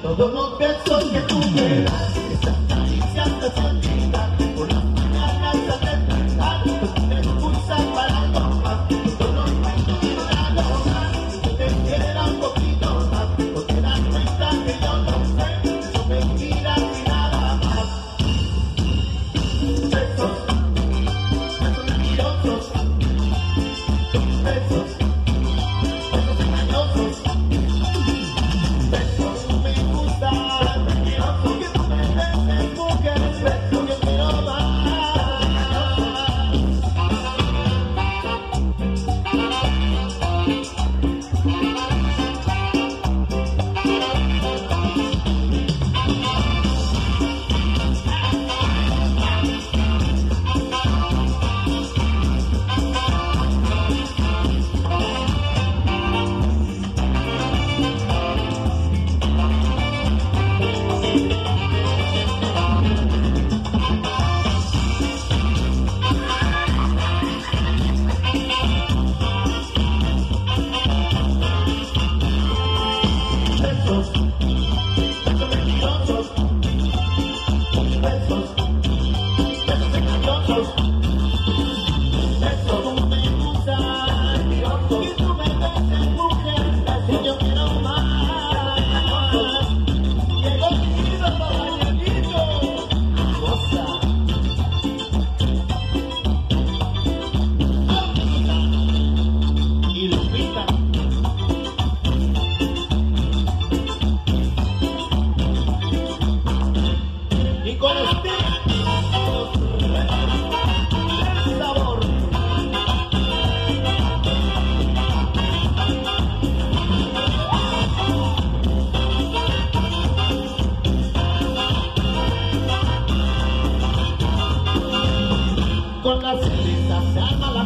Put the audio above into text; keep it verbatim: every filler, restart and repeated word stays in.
Todos los besos que tú me das, esas caricias te se olvidan, por las mañanas al despertar, me expulsas para tomar, todos los besos que para lograr, que te quiera un poquito más, porque te das cuenta que yo no sé, son mentiras y nada más. Besos, besos mentirosos, besos, besos engañosos. Con las risas se arma la